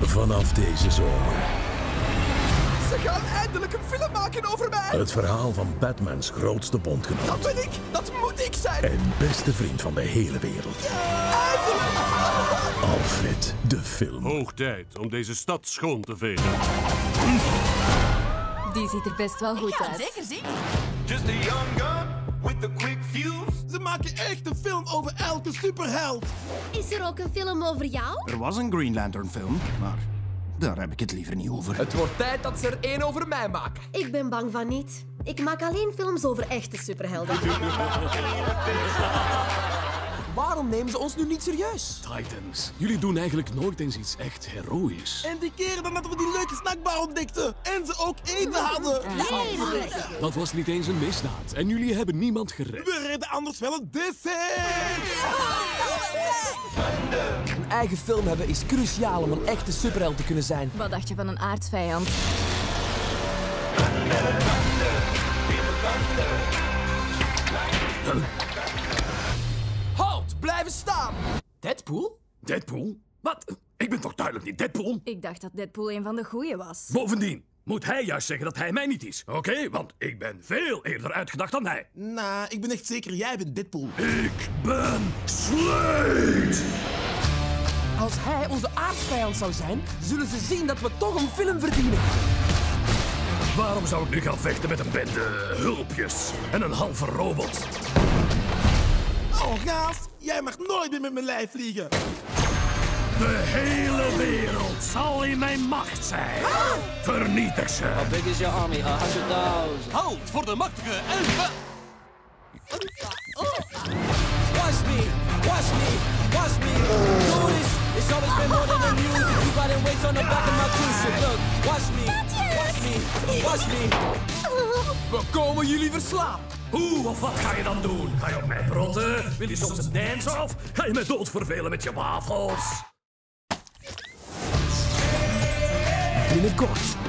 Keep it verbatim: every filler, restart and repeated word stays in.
Vanaf deze zomer. Ze gaan eindelijk een film maken over mij. Het verhaal van Batmans grootste bondgenoot. Dat ben ik. Dat moet ik zijn. En beste vriend van de hele wereld. Eindelijk. Alfred, de film. Hoog tijd om deze stad schoon te vegen. Die ziet er best wel goed uit. Zeker zien. Just a young gun with a quick fuse. Ze maken echt een film over elke superheld. Is er ook een film over jou? Er was een Green Lantern film, maar daar heb ik het liever niet over. Het wordt tijd dat ze er één over mij maken. Ik ben bang van niet. Ik maak alleen films over echte superhelden. Waarom nemen ze ons nu niet serieus? Titans, jullie doen eigenlijk nooit eens iets echt heroïs. En die keren dan dat we die leuke snackbar ontdekten. En ze ook eten hadden. Dat was niet eens een misdaad. En jullie hebben niemand gered. We redden anders wel een dessert. Een eigen film hebben is cruciaal om een echte superheld te kunnen zijn. Wat dacht je van een aardsvijand? Halt, blijven staan. Deadpool? Deadpool? Wat? Ik ben toch duidelijk niet Deadpool? Ik dacht dat Deadpool een van de goeie was. Bovendien moet hij juist zeggen dat hij mij niet is, oké? Want ik ben veel eerder uitgedacht dan hij. Nou, ik ben echt zeker jij bent Deadpool. Ik ben Slade! Als hij onze aardsvijand zou zijn, zullen ze zien dat we toch een film verdienen. Waarom zou ik nu gaan vechten met een bende hulpjes en een halve robot? Oh, gast, jij mag nooit meer met mijn lijf vliegen. De hele wereld zal in mijn macht zijn. Ah! Vernietig ze. How big is your army? A hundred thousand. Halt voor de machtige elfen. Watch me, watch me, watch me. Do this. It's always been more than the music. You got it weights on the back of my cruise ship. Look, watch me, watch me, watch me. We komen jullie verslaan. Hoe of wat ga je dan doen? Ga je op mij brotten? Wil je soms een dance of ga je me doodvervelen met je wafels? Binnenkort